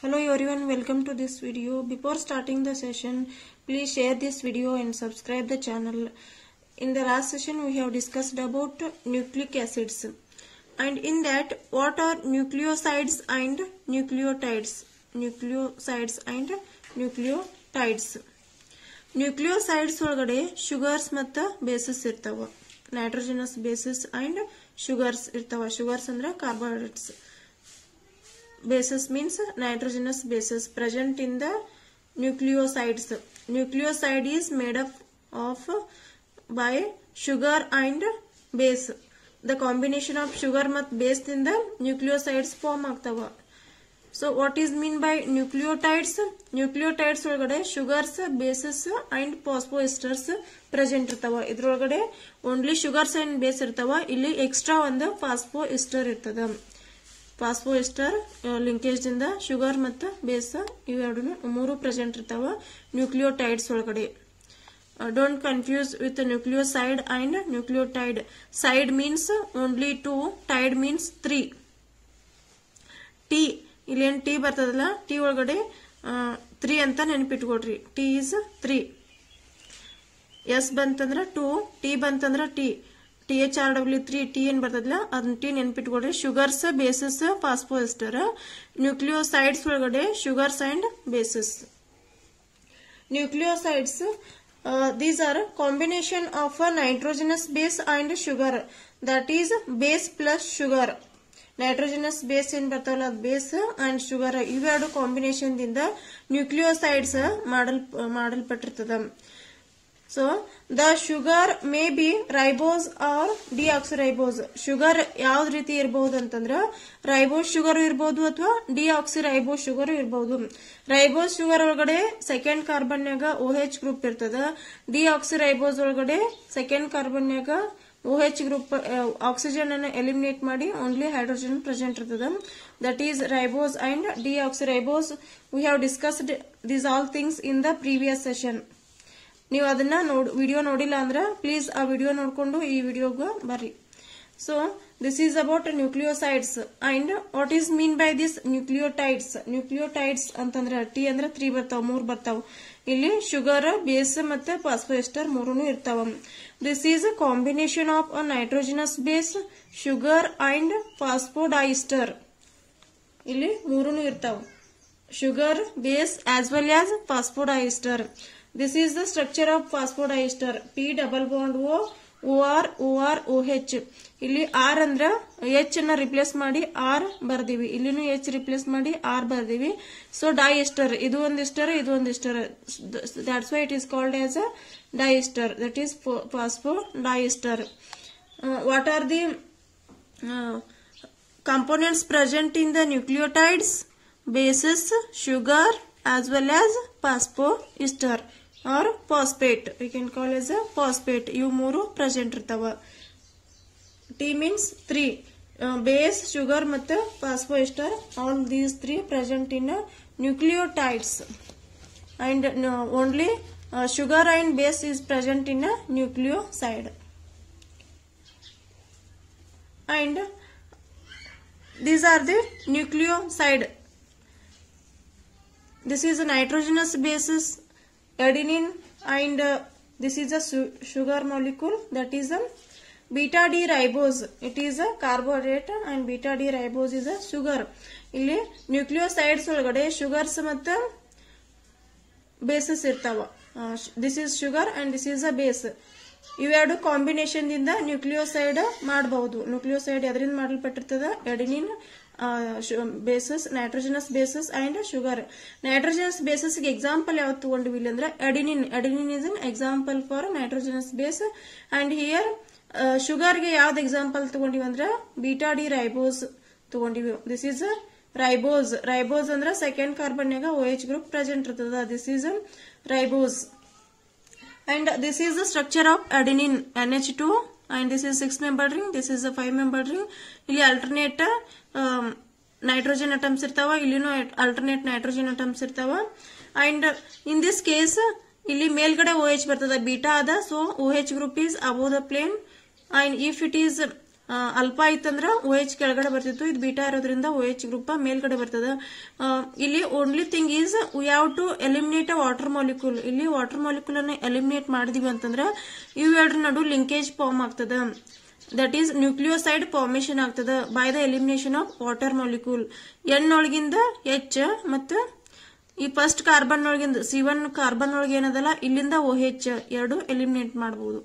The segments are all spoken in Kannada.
Hello everyone, welcome to this video. Before starting the session, please share this video and subscribe the channel. In the last session, we have discussed about nucleic acids. And in that, what are nucleosides and nucleotides? Nucleosides and nucleotides. Nucleosides ಒಳಗಡೆ sugars ಮತ್ತು bases ಇರ್ತಾವ. Nitrogenous bases and sugars ಇರ್ತಾವ. Sugars ಅಂದ್ರೆ carbohydrates. Bases means nitrogenous bases present in the nucleosides. Nucleoside is made up of by sugar and base. The combination of sugar and base in the nucleosides form ಆಗ್ತಾವ. So what is mean by nucleotides? Nucleotides ಒಳಗಡೆ sugars, bases and phosphoesters present ಇರ್ತಾವ. ಇದ್ರೊಳಗಡೆ only sugars and base ಇರ್ತಾವ. ಇಲ್ಲಿ extra ಒಂದು phosphoester ಇರ್ತದ. Phosphoester linkage ಇಂದ sugar ಮತ್ತು base ಇವೆರಡೂ ಮೂರು present ಇರ್ತಾವ nucleotides ಒಳಗಡೆ. Don't confuse with nucleoside and nucleotide. Side means only two, tide means three. T ಇಲ್ಲಿ ಏನು ಟಿ ಬರ್ತದಲ್ಲ ಟಿ ಒಳಗಡೆ 3 ಅಂತ ನೆನಪಿಟ್ಕೊಡ್ರಿ. T is 3. ಎಸ್ ಬಂತಂದ್ರ 2, ಟಿ ಬಂತಂದ್ರ ಟಿ, THRW3 ಟಿ ಏನ್ ಬರ್ತದಲ್ಲ ಅದನ್ನ ಟಿ ನೆನಪಿಟ್ಕೊಡ್ರಿ. Sugars, bases, phosphoester. ನ್ಯೂಕ್ಲಿಯೋಸೈಡ್ಸ್ ಒಳಗಡೆ sugars and bases. Nucleosides these are combination of a nitrogenous base and sugar, that is base plus sugar. Nitrogenous base in ಬರ್ತಾವಲ್ಲ ಬೇಸ್ ಅಂಡ್ ಶುಗರ್ ಇವೆರಡು ಕಾಂಬಿನೇಷನ್ ದಿಂದ ನ್ಯೂಕ್ಲಿಯೋಸೈಡ್ಸ್ ಮಾಡಲ್ಪಟ್ಟಿರ್ತದ. So the sugar may be ribose or deoxyribose. Sugar ಯಾವ್ದು ರೀತಿ ಇರಬಹುದು ಅಂತಂದ್ರ ರೈಬೋಸ್ ಶುಗರ್ ಇರಬಹುದು ಅಥವಾ ಡಿಆಕ್ಸಿರೈಬೋಸ್ ಶುಗರ್ ಇರಬಹುದು. ರೈಬೋಸ್ ಶುಗರ್ ಒಳಗಡೆ ಸೆಕೆಂಡ್ ಕಾರ್ಬನ್ಯಾಗ OH ಗ್ರೂಪ್ ಇರ್ತದ. ಡಿಆಕ್ಸಿರೈಬೋಸ್ ಒಳಗಡೆ ಸೆಕೆಂಡ್ ಕಾರ್ಬನ್ಯಾಗ OH ಗ್ರೂಪ್ ಆಕ್ಸಿಜನ್ ಅನ್ನು ಎಲಿಮಿನೇಟ್ ಮಾಡಿ ಓನ್ಲಿ ಹೈಡ್ರೋಜನ್ ಪ್ರೆಸೆಂಟ್ ಇರ್ತದ. That is ribose and deoxyribose. We have discussed these all things in the previous session. ನೀವು ಅದನ್ನ ವಿಡಿಯೋ ನೋಡಿಲ್ಲ ಅಂದ್ರೆ ಪ್ಲೀಸ್ ಆ ವಿಡಿಯೋ ನೋಡ್ಕೊಂಡು ಈ ವಿಡಿಯೋಗ ಬರ್ರಿ. So this is about nucleosides and what is mean by this nucleotides. Nucleotides ಅಂತಂದ್ರೆ ಟಿ ಅಂದ್ರೆ 3 ಬರ್ತಾವ, 3 ಬರ್ತಾವ. ಇಲ್ಲಿ ಶುಗರ್, ಬೇಸ್ ಮತ್ತೆ ಫಾಸ್ಫೋಎಸ್ಟರ್ ಮೂರೂ ಇರ್ತಾವ. This is a combination of a nitrogenous base, sugar and phosphodiester. ಇಲ್ಲಿ ಮೂರೂ ಇರ್ತಾವ, sugar, base as well as phosphodiester. This is the structure of phosphodiester. P double bond O, OR, OR, OH. ಇಲ್ಲಿ R ಅಂದ್ರ H ಅನ್ನ ರಿಪ್ಲೇಸ್ ಮಾಡಿ R ಬರ್ದಿವಿ. ಇಲ್ಲಿನೂ H ರಿಪ್ಲೇಸ್ ಮಾಡಿ R ಬರ್ದಿವಿ. ಸೊ ಡೈಎಸ್ಟರ್, ಇದು ಒಂದು ಎಸ್ಟರ್, ಇದು ಒಂದು ester. That's why it is called as a diester. That is phosphodiester. What are the components present in the nucleotides? Bases, sugar, as well as phosphoester or phosphate. We can call as a phosphate. ಇವು ಮೂರು ಪ್ರೆಸೆಂಟ್ ಇರ್ತಾವ. T means 3. Base, sugar ಮತ್ತು phosphoester. All these 3 present in nucleotides. And only sugar and base is present in a nucleoside. And these are the nucleoside. This is a nitrogenous basis, adenine, and this is a sugar molecule, that is a beta D ribose. It is a carbohydrate and beta D ribose is a sugar. ಇಲ್ಲಿ ನ್ಯೂಕ್ಲಿಯೋಸೈಡ್ಸ್ ಒಳಗಡೆ ಶುಗರ್ಸ್ ಮತ್ತು ಬೇಸಸ್ ಇರ್ತಾವ. This is sugar and this is a base. ಇವೆರಡು ಕಾಂಬಿನೇಷನ್ ದಿಂದ ನ್ಯೂಕ್ಲಿಯೋಸೈಡ್ ಮಾಡಬಹುದು. ನ್ಯೂಕ್ಲಿಯೋಸೈಡ್ ಎದರಿಂದ ಮಾಡಲ್ಪಟ್ಟಿರ್ತದ? Adenine, bases, nitrogenous bases and sugar. Nitrogenous bases example ಯಾವ್ದು ತಗೊಂಡಿವಿ ಅಂದ್ರೆ adenine. Adenine is an example for nitrogenous base. And here sugar ಗೆ ಯಾವ್ದು ಎಕ್ಸಾಂಪಲ್ ತಗೊಂಡಿವಿ ಅಂದ್ರೆ ಬೀಟಾ ಡಿ ರೈಬೋಸ್ ತಗೊಂಡಿವಿ. This is ribose. ರೈಬೋಸ್ ಅಂದ್ರೆ ಸೆಕೆಂಡ್ ಕಾರ್ಬನ್ಯಾಗ OH ಗ್ರೂಪ್ ಪ್ರೆಸೆಂಟ್ ಇರ್ತದ. This is ribose. And this is the structure of adenine, NH2, and this is 6-membered ring, this is a 5-membered ring. ಇಲ್ಲಿ alternate nitrogen atoms ಇರ್ತಾವ, ಇಲ್ಲಿನೂ alternate nitrogen atoms ಇರ್ತಾವ. And in this case ಇಲ್ಲಿ ಮೇಲ್ಗಡೆ OH ಬರ್ತದ, ಬೀಟಾ ಅದ, so OH group is above the plane. And if it is alpha ಇತ್ತಂದ್ರ OH ಕೆಳಗಡೆ ಬರ್ತಿತ್ತು, ಇದು ಬೀಟಾ ಇರೋದ್ರಿಂದ OH ಗ್ರೂಪ್ ಮೇಲ್ಗಡೆ ಬರ್ತದ. ಇಲ್ಲಿ only thing is we have to eliminate a water molecule. ಇಲ್ಲಿ ವಾಟರ್ ಮಾಲಿಕ್ಯೂಲ್ ಅನ್ನ ಎಲಿಮಿನೇಟ್ ಮಾಡಿದಿವಿ ಅಂತಂದ್ರ ಇವೆರಡರ ನಡು ಲಿಂಕೇಜ್ ಫಾರ್ಮ್ ಆಗ್ತದ. ದಟ್ ಈಸ್ ನ್ಯೂಕ್ಲಿಯೋಸೈಡ್ ಫಾರ್ಮೇಶನ್ ಆಗ್ತದ by the elimination of water molecule. N ಒಳಗಿಂದ H ಮತ್ತು ಈ ಫಸ್ಟ್ ಕಾರ್ಬನ್ ಒಳಗಿಂದ C1 ಕಾರ್ಬನ್ ಒಳಗೆ ಏನದಲ್ಲ ಇಲ್ಲಿಂದ OH ಎರಡು ಎಲಿಮಿನೇಟ್ ಮಾಡಬಹುದು.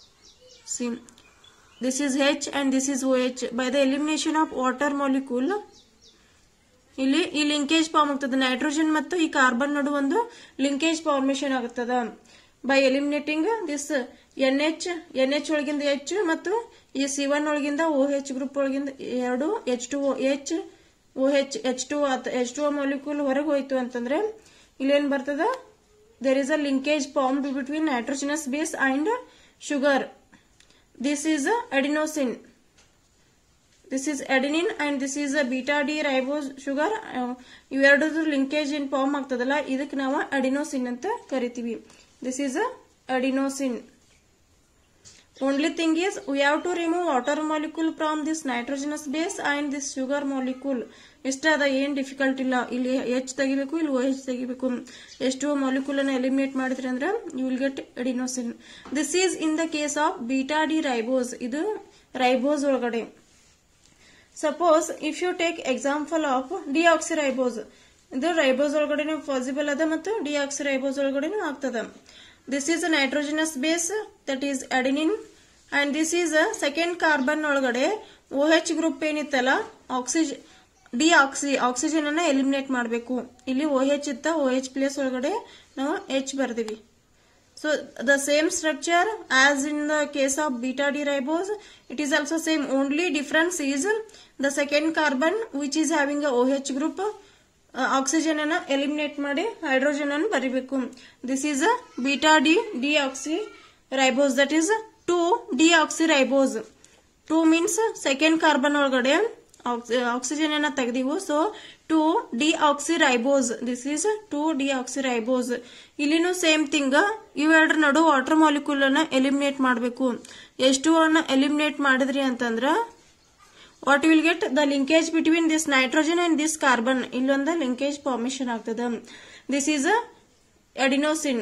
This is H and this is OH. By the elimination of water molecule, ಇಲ್ಲಿ ಈ ಲಿಂಕೇಜ್ ಫಾರ್ಮ್ ಆಗ್ತದೆ. ನೈಟ್ರೋಜನ್ ಮತ್ತು ಈ ಕಾರ್ಬನ್ ನಡು ಒಂದು ಲಿಂಕೇಜ್ ಫಾರ್ಮೇಶನ್ ಆಗುತ್ತದ ಬೈ ಎಲಿಮಿನೇಟಿಂಗ್ ದಿಸ್ NH ಒಳಗಿಂದ H ಮತ್ತು ಈ C1 ಒಳಗಿಂದ OH ಗ್ರೂಪ್ ಒಳಗಿಂದ ಎರಡು H2O ಮಾಲಿಕ್ಯೂಲ್ ಹೊರಗೆ ಹೋಯ್ತು ಅಂತಂದ್ರೆ ಇಲ್ಲೇನ್ ಬರ್ತದ, there is a linkage formed between nitrogenous base and sugar. This is a adenosine. This is adenine and this is a beta D ribose sugar. ಇವೆರಡದು ಲಿಂಕೇಜ್ ಇನ್ ಫಾರ್ಮ್ ಆಗ್ತದಲ್ಲ, ಇದಕ್ಕೆ ನಾವು ಅಡಿನೋಸಿನ್ ಅಂತ ಕರಿತೀವಿ. This is a adenosine. Only thing is we have to remove water molecule from this nitrogenous base and this sugar molecule. ಇಷ್ಟ ಅದ, ಏನ್ ಡಿಫಿಕಲ್ಟ್ ಇಲ್ಲ. ಇಲ್ಲಿ H ತೆಗಿಬೇಕು, ಇಲ್ಲಿ OH ತೆಗಿಬೇಕು. H2O ಮಾಲಿಕ್ಯೂಲ್ ಅನ್ನ ಎಲಿಮಿನೇಟ್ ಮಾಡಿದ್ರಿ ಅಂದ್ರೆ you will get adenosine. This is in the case of beta D ribose. ಇದು ರೈಬೋಸ್ ಒಳಗಡೆ. Suppose if you take example of deoxyribose, ಇದು ರೈಬೋಸ್ ಒಳಗಡೆ ಪಾಸಿಬಲ್ ಅದ ಮತ್ತು ಡಿಆಕ್ಸಿರೈಬೋಸ್ ಒಳಗಡೆ ಆಗ್ತದ. This is a nitrogenous base, that is adenine, and this is a second carbon ಒಳಗಡೆ OH ಗ್ರೂಪ್ ಏನಿತ್ತಲ್ಲ ಆಕ್ಸಿಜನ್ ಅನ್ನ ಎಲಿಮಿನೇಟ್ ಮಾಡಬೇಕು. ಇಲ್ಲಿ OH ಇತ್ತ, OH ಪ್ಲೇಸ್ ಒಳಗಡೆ ನಾವು H ಬರ್ದಿವಿ. So the same structure as in the case of beta D ribose, it is also same. Only difference is the second carbon which is having a OH group oxygen ಅನ್ನ ಎಲಿಮಿನೇಟ್ ಮಾಡಿ ಹೈಡ್ರೋಜನ್ ಅನ್ನು ಬರಿಬೇಕು. This is a beta deoxy ribose, that is 2-deoxy ribose. 2 means second carbon ಒಳಗಡೆ ಆಕ್ಸಿಜನ್ ಅನ್ನ ತೆಗೆದಿವು. So 2-deoxy ribose. This is 2-deoxy ribose. ಇಲ್ಲಿನೂ ಸೇಮ್ ಥಿಂಗ್, ಇವೆರಡರ ನಡು ವಾಟರ್ ಮಾಲಿಕ್ಯೂಲ್ ಅನ್ನ ಎಲಿಮಿನೇಟ್ ಮಾಡಬೇಕು. ಎಷ್ಟು ಅನ್ನ ಎಲಿಮಿನೇಟ್ ಮಾಡಿದ್ರಿ ಅಂತಂದ್ರ what you will get, the linkage between this nitrogen and this carbon, illonda linkage formation ಆಗ್ತದ. This is a adenosine.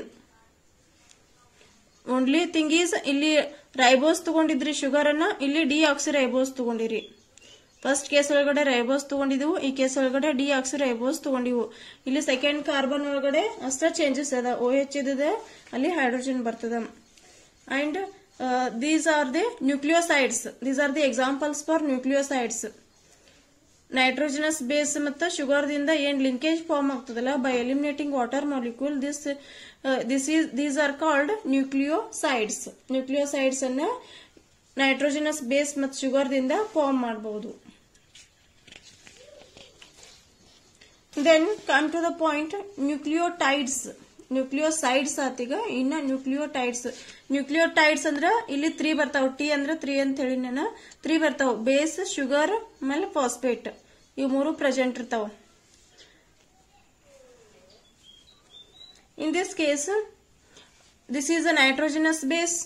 Only thing is ಇಲ್ಲಿ ರೈಬೋಸ್ ತಗೊಂಡಿದ್ರಿ ಶುಗರ್ ಅನ್ನ, ಇಲ್ಲಿ ಡಿಆಕ್ಸಿ ರೈಬೋಸ್ ತಗೊಂಡಿರಿ. ಫಸ್ಟ್ ಕೇಸ್ ಒಳಗಡೆ ರೈಬೋಸ್ ತಗೊಂಡಿದ್ವು, ಈ ಕೇಸ್ ಒಳಗಡೆ ಡಿಆಕ್ಸಿ ರೈಬೋಸ್ ತಗೊಂಡಿವು. ಇಲ್ಲಿ ಸೆಕೆಂಡ್ ಕಾರ್ಬನ್ ಒಳಗಡೆ ಅಷ್ಟ ಚೇಂಜಸ್ ಅದ, OH ಇದೆ, ಅಲ್ಲಿ ಹೈಡ್ರೋಜನ್ ಬರ್ತದ. And these are the nucleosides. These are the examples for nucleosides. Nitrogenous base ಮತ್ತು ಶುಗರ್ ದಿಂದ ಏನ್ ಲಿಂಕೇಜ್ ಫಾರ್ಮ್ ಆಗ್ತದಲ್ಲ by eliminating water molecule, these are called nucleosides. nucleosides ಅನ್ನ ನೈಟ್ರೋಜನಸ್ ಬೇಸ್ ಮತ್ತು ಶುಗರ್ ದಿಂದ ಫಾರ್ಮ್ ಮಾಡಬಹುದು. Then come to the point, nucleotides. Nucleosides ಆತೀಗ. ಇನ್ನ ನ್ಯೂಕ್ಲಿಯೋಟೈಡ್ಸ್ ಅಂದ್ರ ಇಲ್ಲಿ 3 ಬರ್ತಾವ. ಟಿ ಅಂದ್ರ 3 ಅಂತ ಹೇಳಿ ನಾನು 3 ಬರ್ತಾವ. ಬೇಸ್, ಶುಗರ್ ಆಮೇಲೆ ಫಾಸ್ಫೇಟ್, ಇವು 3 ಪ್ರೆಸೆಂಟ್ ಇರ್ತಾವ. In this case this is a nitrogenous base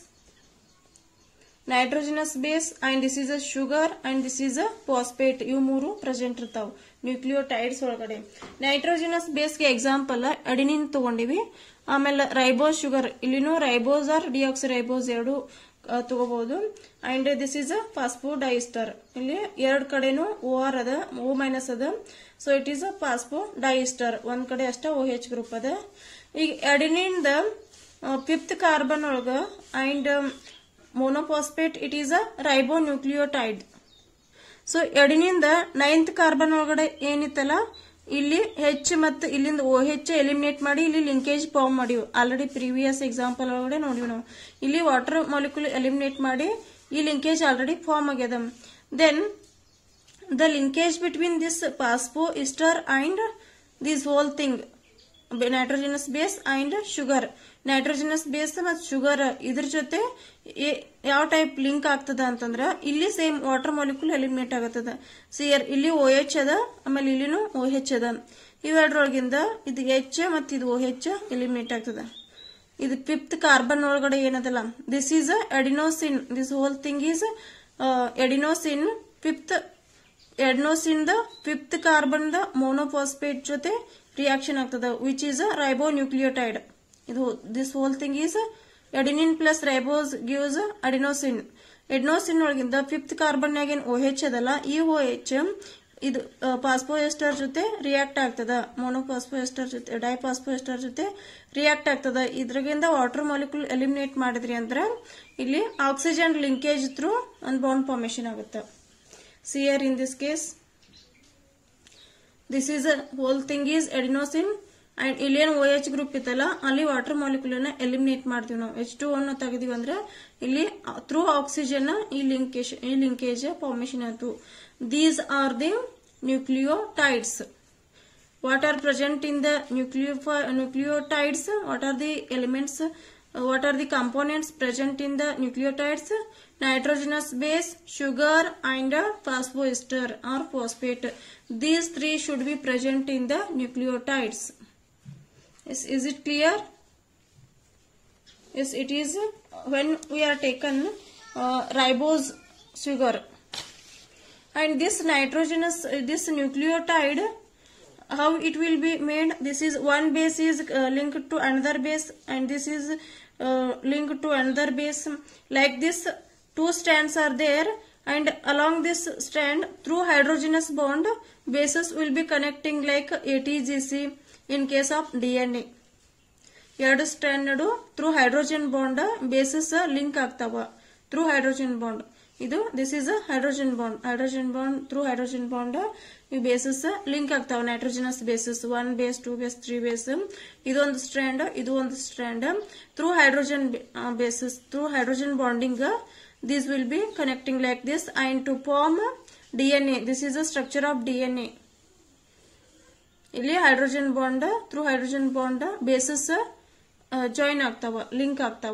and this is a sugar and this is a phosphate. ಇವು 3 ಪ್ರೆಸೆಂಟ್ ಇರ್ತಾವ ನ್ಯೂಕ್ಲಿಯೋಟೈಡ್ಸ್ ಒಳಗಡೆ. ನೈಟ್ರೋಜನಸ್ ಬೇಸ್ಗೆ ಎಕ್ಸಾಂಪಲ್ ಅಡಿನಿನ್ ತಗೊಂಡಿವಿ. ಆಮೇಲೆ ರೈಬೋಸ್ ಶುಗರ್, ಇಲ್ಲಿನೂ ರೈಬೋಸ್ ಆರ್ ಡಿಆಕ್ಸಿ ರೈಬೋಸ್ ಎರಡು ತಗೋಬಹುದು. And this is a phosphodiester. ಇಲ್ಲಿ ಎರಡು ಕಡೆನೂ OR ಅದ, O- ಅದ. So it is a phosphodiester. ಒಂದ್ ಕಡೆ ಅಷ್ಟ OH ಗ್ರೂಪ್ ಅದ. ಈಗ ಅಡಿನಿನ್ ದ 5th ಕಾರ್ಬನ್ ಒಳಗ and monophosphate, it is a ribonucleotide. So adenine ದ 9th ಕಾರ್ಬನ್ ಒಳಗಡೆ ಏನಿತ್ತಲ್ಲ ಇಲ್ಲಿ H ಮತ್ತು ಇಲ್ಲಿಂದ OH ಎಲಿಮಿನೇಟ್ ಮಾಡಿ ಇಲ್ಲಿ ಲಿಂಕೇಜ್ ಫಾರ್ಮ್ ಮಾಡಿವು. ಆಲ್ರೆಡಿ ಪ್ರೀವಿಯಸ್ ಎಕ್ಸಾಂಪಲ್ ಒಳಗಡೆ ನೋಡಿವಿ ನಾವು. ಇಲ್ಲಿ ವಾಟರ್ ಮಾಲಿಕ್ಯೂಲ್ ಎಲಿಮಿನೇಟ್ ಮಾಡಿ ಈ ಲಿಂಕೇಜ್ ಆಲ್ರೆಡಿ ಫಾರ್ಮ್ ಆಗ್ಯದ. Then the linkage between this phosphoester and this whole thing, nitrogenous base and sugar. Nitrogenous base ಮತ್ತು ಶುಗರ್ ಇದ್ರ ಜೊತೆ ಯಾವ ಟೈಪ್ ಲಿಂಕ್ ಆಗ್ತದ ಅಂತಂದ್ರ ಇಲ್ಲಿ ಸೇಮ್ ವಾಟರ್ ಮಾಲಿಕ್ಯೂಲ್ ಎಲಿಮಿನೇಟ್ ಆಗತ್ತದ. ಇಲ್ಲಿ OH ಅದ, ಆಮೇಲೆ ಇಲ್ಲಿನೂ OH ಅದ. ಇವೆರಡರೊಳಗಿಂದ ಇದು H ಮತ್ತು ಇದು OH ಎಲಿಮಿನೇಟ್ ಆಗ್ತದ. ಇದು 5th ಕಾರ್ಬನ್ ಒಳಗಡೆ ಏನದಲ್ಲ, this is adenosine. This whole thing is adenosine ದ ಫಿಫ್ತ್ ಕಾರ್ಬನ್ ದ ಮೋನೋಫಾಸ್ಫೇಟ್ ಜೊತೆ ರಿಯಾಕ್ಷನ್ ಆಗ್ತದ ವಿಚ್ ಇಸ್ ಅ ರೈಬೋನ್ಯೂಕ್ಲಿಯೋಟೈಡ್. ಇದು this whole thing is adenine plus ribose gives adenosine. Adenosine ಒಳಗಿಂದ ಫಿಫ್ತ್ ಕಾರ್ಬನ್ ನಾಗೇನ್ OH ಅದಲ್ಲ, ಈ OH ಇದು ಫಾಸ್ಫೋಎಸ್ಟರ್ ಜೊತೆ ರಿಯಾಕ್ಟ್ ಆಗ್ತದ, ಮೋನೋಫಾಸ್ಫೋಎಸ್ಟರ್ ಜೊತೆ ಡೈಫಾಸ್ಫೋಎಸ್ಟರ್ ಜೊತೆ ರಿಯಾಕ್ಟ್ ಆಗ್ತದ. ಇದ್ರಾಗಿಂದ ವಾಟರ್ ಮಾಲಿಕ್ಯೂಲ್ ಎಲಿಮಿನೇಟ್ ಮಾಡಿದ್ರಿ ಅಂದ್ರೆ ಇಲ್ಲಿ ಆಕ್ಸಿಜನ್ ಲಿಂಕೇಜ್ ಥ್ರೂ ಒಂದು ಬಾಂಡ್ ಫಾರ್ಮೇಶನ್ ಆಗುತ್ತೆ. See here in this case, this is a whole thing is adenosine and ಇಲ್ಲೇನು OH ಗ್ರೂಪ್ ಇತ್ತಲ್ಲ ಅಲ್ಲಿ ವಾಟರ್ ಮಾಲಿಕ್ಯೂಲ್ ಅನ್ನ ಎಲಿಮಿನೇಟ್ ಮಾಡ್ತೀವಿ ನಾವು. H2O ಅನ್ನು ತೆಗೆದಿವಿ ಅಂದ್ರೆ ಇಲ್ಲಿ ಥ್ರೂ ಆಕ್ಸಿಜನ್ ಈ ಲಿಂಕೇಜ್ ಫಾರ್ಮೇಶನ್ ಆಯ್ತು. These are the nucleotides. What are present in the nucleotides? What are the elements? What are the components present in the nucleotides? Nitrogenous base, sugar and phosphoester or phosphate. These three should be present in the nucleotides. Is it clear? Yes, it is. When we are taken ribose sugar and this nucleotide, how it will be made? This is one base is linked to another base and this is linked to another base. Like this, two strands are there and along this strand through hydrogenous bond bases will be connecting like ATGC in case of DNA. ಎರಡು ಸ್ಟ್ರಾಂಡ್ ನಡು through hydrogen bond bases link ಆಗ್ತಾವ ಥ್ರೂ ಹೈಡ್ರೋಜನ್ ಬಾಂಡ್. ಇದು this is hydrogen bond through hydrogen bond ಈ ಬೇಸಸ್ ಲಿಂಕ್ ಆಗ್ತಾವ. Nitrogenous bases 1 base 2 base 3 base. ಇದೊಂದು ಸ್ಟ್ರಾಂಡ್ ಇದು ಒಂದು strand through hydrogen bases through hydrogen bonding these will be connecting like this and to form DNA. This is the structure of DNA. ಇಲ್ಲಿ hydrogen bond through hydrogen bond bases join ಆಗ್ತಾವ, ಲಿಂಕ್ ಆಗ್ತಾವ.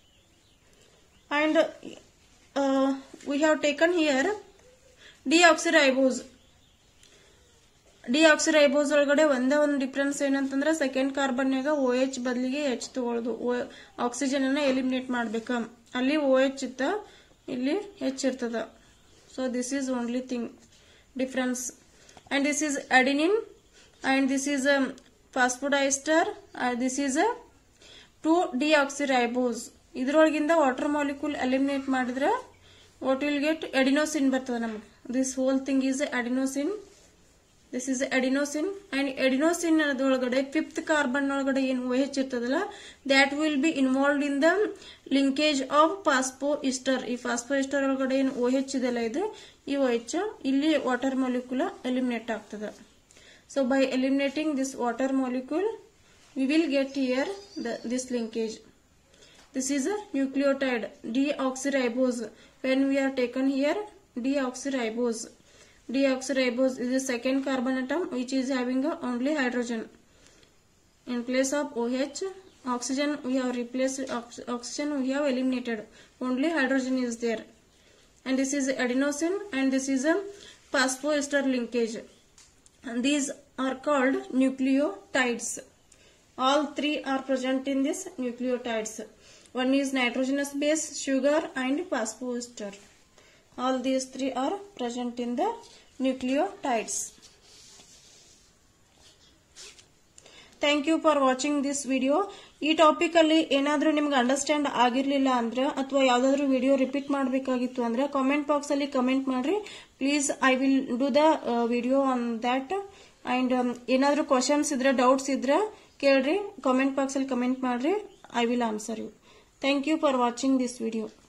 And we have taken here deoxyribose. Deoxyribose ಒಳಗಡೆ ಒಂದೇ ಒಂದು ಡಿಫ್ರೆನ್ಸ್ ಏನಂತಂದ್ರೆ ಸೆಕೆಂಡ್ ಕಾರ್ಬನ್ ನಾಗ OH ಬದಲಿಗೆ H ತಗೊಳ್ಳೋದು, ಆಕ್ಸಿಜನ್ ಅನ್ನ ಎಲಿಮಿನೇಟ್ ಮಾಡ್ಬೇಕ. ಅಲ್ಲಿ OH ಇತ್ತ, ಇಲ್ಲಿ H ಇರ್ತದ. So this is only thing difference. And this is adenine and this is phosphodiester. This is 2 deoxyribose. ಇದ್ರೊಳಗಿಂದ ವಾಟರ್ ಮಾಲಿಕ್ಯೂಲ್ ಎಲಿಮಿನೇಟ್ ಮಾಡಿದ್ರೆ ವಾಟ್ ವಿಲ್ ಗೆಟ್ ಎಡಿನೋಸಿನ್ ಬರ್ತದ ನಮ್ಗೆ. This whole thing is adenosine. This is adenosine and adenosine ಅದರೊಳಗಡೆ ಫಿಫ್ತ್ ಕಾರ್ಬನ್ ಒಳಗಡೆ ಏನು OH ಇರ್ತದಲ್ಲ that will be involved in the linkage of phosphoester. ಈ ಫಾಸ್ಫೋಎಸ್ಟರ್ ಒಳಗಡೆ ಏನು OH ಇದೆಲ್ಲ ಇದೆ ಈ OH ಇಲ್ಲಿ ವಾಟರ್ ಮಾಲಿಕ್ಯೂಲ್ ಎಲಿಮಿನೇಟ್ ಆಗ್ತದೆ. So by eliminating this water molecule we will get here this linkage. This is a nucleotide deoxyribose. When we are taken here deoxyribose. Deoxyribose is the second carbon atom which is having only hydrogen. In place of OH, oxygen we have replaced, oxygen we have eliminated. Only hydrogen is there. And this is adenosine and this is a phosphoester linkage. And these are called nucleotides. All three are present in this nucleotides. One is nitrogenous base, sugar and phosphoester. All these three are present in the nucleotides. Thank you for watching this video. ಈ ಟಾಪಿಕ್ ಅಲ್ಲಿ ಏನಾದ್ರೂ ನಿಮ್ಗೆ ಅಂಡರ್ಸ್ಟ್ಯಾಂಡ್ ಆಗಿರ್ಲಿಲ್ಲ ಅಂದ್ರೆ ಅಥವಾ ಯಾವ್ದಾದ್ರು ವಿಡಿಯೋ ರಿಪೀಟ್ ಮಾಡಬೇಕಾಗಿತ್ತು ಅಂದ್ರೆ ಕಾಮೆಂಟ್ ಬಾಕ್ಸ್ ಅಲ್ಲಿ ಕಮೆಂಟ್ ಮಾಡ್ರಿ please. I will do the video on that. And ಏನಾದ್ರೂ ಕ್ವಶನ್ಸ್ ಇದ್ರೆ ಡೌಟ್ಸ್ ಇದ್ರೆ ಕೇಳ್ರಿ, ಕಾಮೆಂಟ್ ಬಾಕ್ಸ್ ಅಲ್ಲಿ ಕಮೆಂಟ್ ಮಾಡ್ರಿ. I will answer you. Thank you for watching this video.